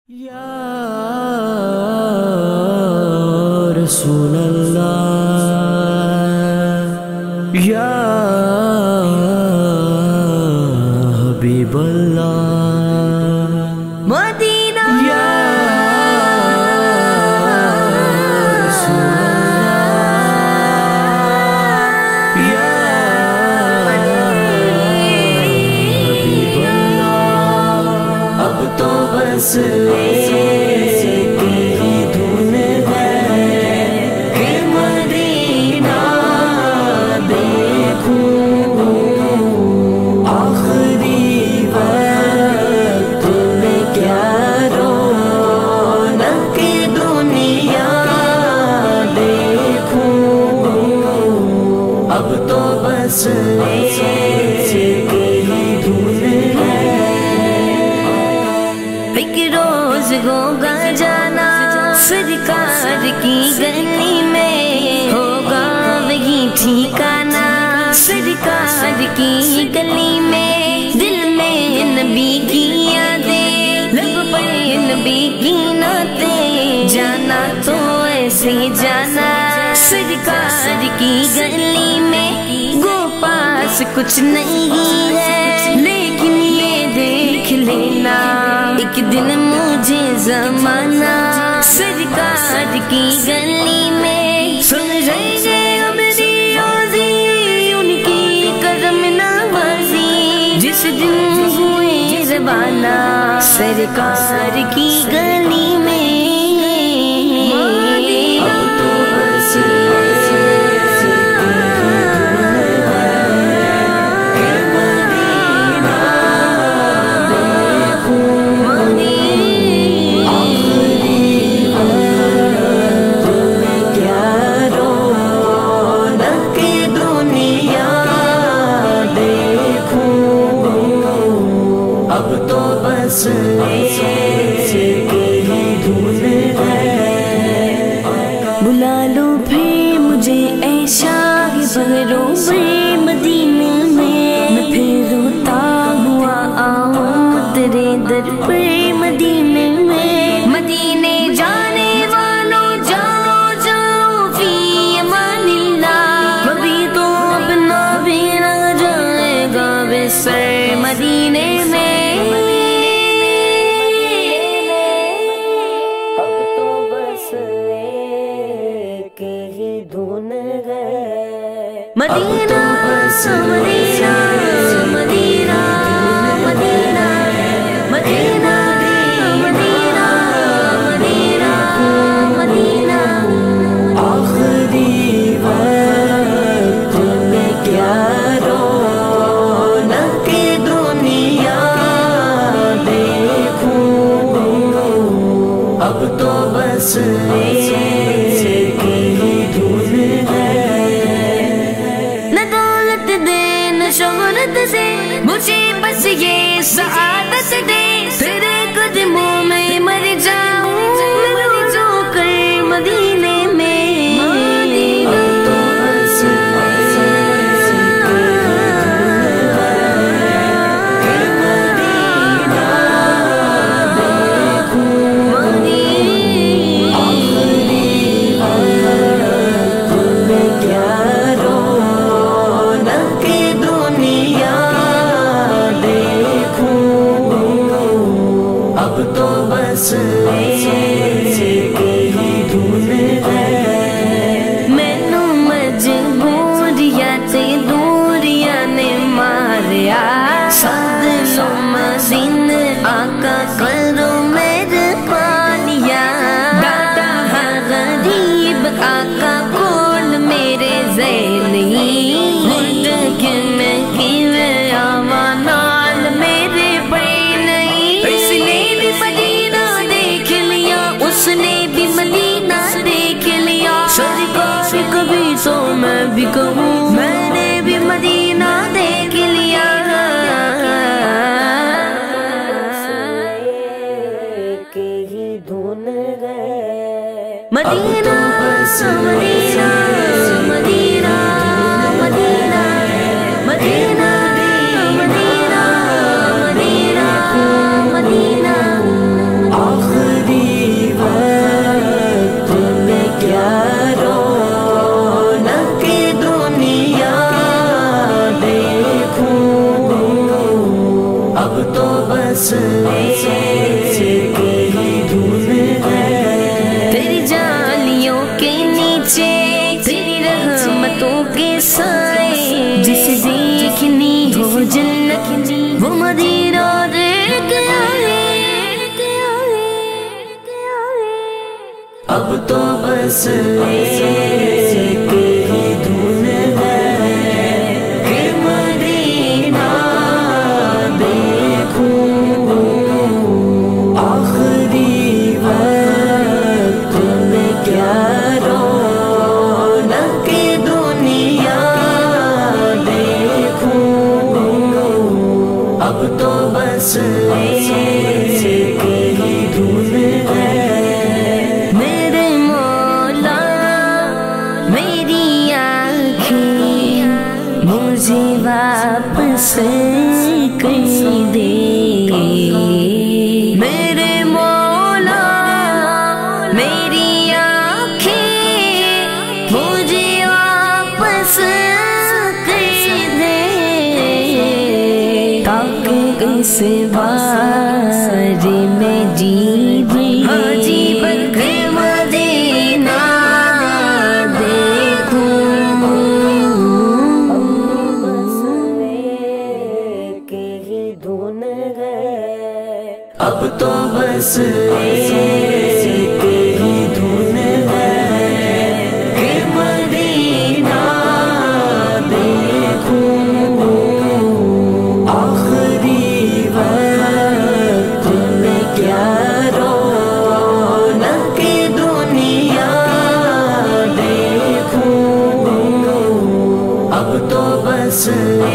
یا رسول اللہ یا حبیب اللہ مدینہ یا رسول اللہ یا حبیب اللہ اب تو بس ایک روز ہوگا جانا سرکار کی گلی میں، ہوگا وہی ٹھکانا سرکار کی گلی میں، دل میں نبی کی یادیں لب پر نبی کی نعتیں، جانا تو ایسے جانا سرکار کی گلی میں، پاس کچھ نہیں ہے لیکن یہ دیکھ لینا ایک دن مجھے زمانہ سرکار کی گلی میں سن رہے گے ابدی روزی ان کی کرم نوازی، جس دن ہوئے روانہ سرکار کی گلی میں۔ بلا لو پھر مجھے اے شاہ بہرو مدینے میں، میں پھر روتا ہوا آؤں تیرے در پر مدینے میں، مدینے جانے والوں جاؤ جاؤ فی امان اللہ، کبھی تو اپنا بھی نہ جائے گا بسر مدینے میں۔ مدینہ مدینہ مدینہ مدینہ مدینہ مدینہ مدینہ مدینہ آخری وقت میں کیا رونق دنیا دیکھوں، اب تو بس ایک ہی دھن ہے، شہرت دے مجھے بس یہ سعادت دے، تیرے قدموں میں مر جاؤں میں رو کر مدینے میں۔ مینوں مجبوریات دوریاں نے ماریا، ساتھ لو مدین آقا کرو میرے پانیا، ڈاٹا ہے غریب آقا کول میرے ذہن ہی، گھٹ کے میں کیوے آواں نال میرے پڑے نہیں، اس نے بھی مدینہ دیکھ لیا اس نے بھی مدینہ دیکھ لیا، سرکار کبھی تو میں بھی کہوں میں نے بھی مدینہ دیکھ لیا۔ مدینہ مدینہ مدینہ مدینہ مدینہ مدینہ مدینہ مدینہ بس ایک ہی دھن ہے، تیری جالیوں کے نیچے تیری رحمتوں کے سائے، جسے دیکھنی ہو جنت وہ مدینہ دیکھ آئے۔ اب تو بس ایک ہی دھن ہے کہ مدینہ دیکھوں، آخری وقت میں کیا رونق دنیا دیکھوں، اب تو بس ایک ہی دھن ہے۔ میرے مولا میری آنکھیں مجھے واپس کر دے، میرے مولا میری آنکھیں مجھے واپس کر دے، تاکہ اس بار میں جی بن کے مدینہ دیکھوں۔ اب تو بس ایک ہی دھن ہے کہ مدینہ دیکھوں، آخری وقت میں کیا رونق دنیا دیکھوں، اب تو بس